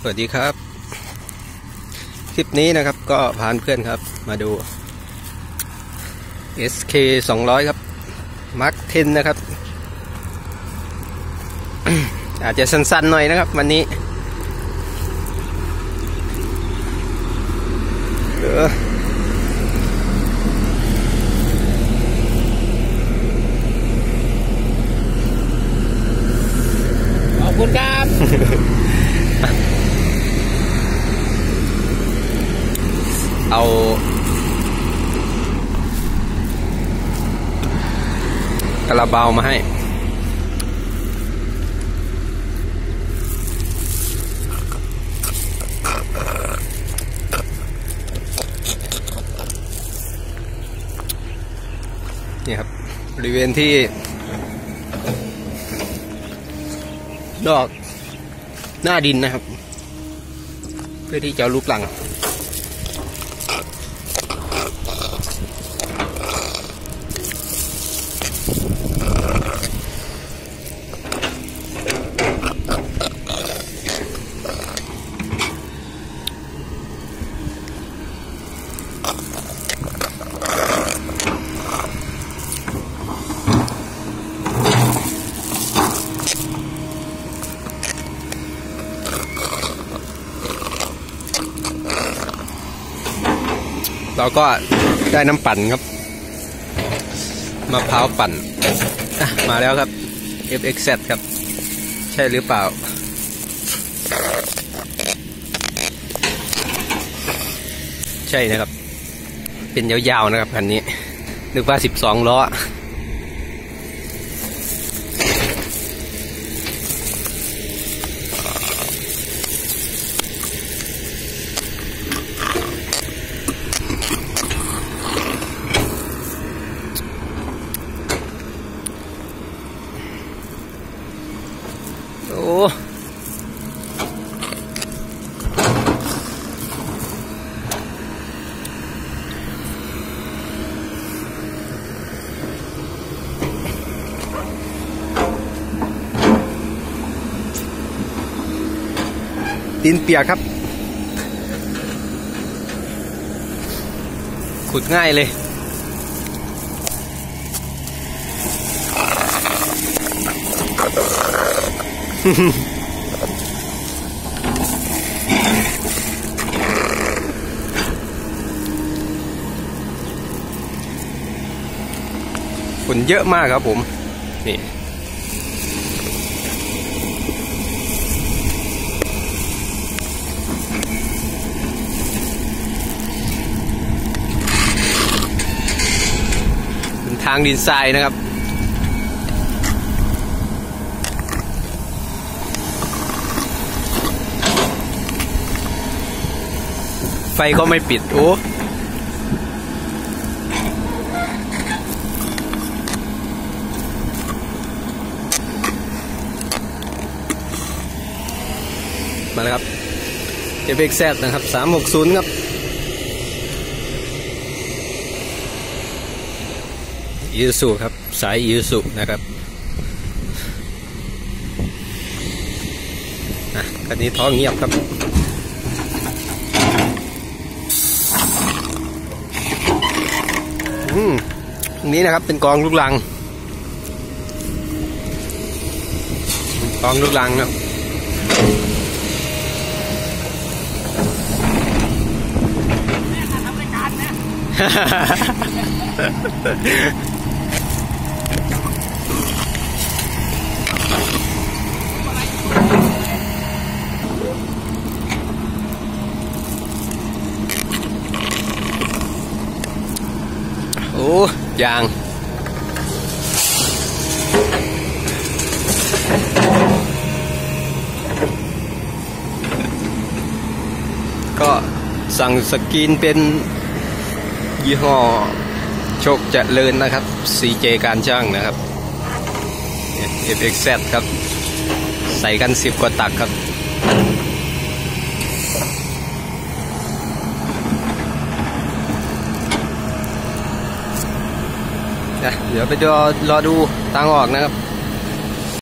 วัสดีครับคลิปนี้นะครับก็พาเพื่อนครับมาดู SK 200ครับ Mark 10นะครับ อาจจะสั้นๆหน่อยนะครับวันนี้ขอบคุณครับเอากระเบามาให้นี่ครับบริเวณที่ดอกหน้าดินนะครับเพื่อที่จะลุกลังเราก็ได้น้ำปั่นครับมะพร้าวปั่นมาแล้วครับ FXZ ครับใช่หรือเปล่าใช่นะครับเป็นยาวๆนะครับคันนี้นึกว่า12 ล้อโอ้ดินเปียกครับขุดง่ายเลยฝุ่นเยอะมากครับผมนี่เป็นทางดินทรายนะครับไฟก็ไม่ปิดโอ้มาแล้วครับ FXZ นะครับ360ครับยูสุครับสายยูสุนะครับคันนี้ท้องเงียบครับตรงนี้นะครับเป็นกองลูกรังครับโอ้ยางก็สั่งสกรีนเป็นยี่ห้อโชคเจริญนะครับ CJ การช่างนะครับ FXZ ครับใส่กัน10 กว่าตักครับเดี๋ยวไปรอดูทางออกนะครับ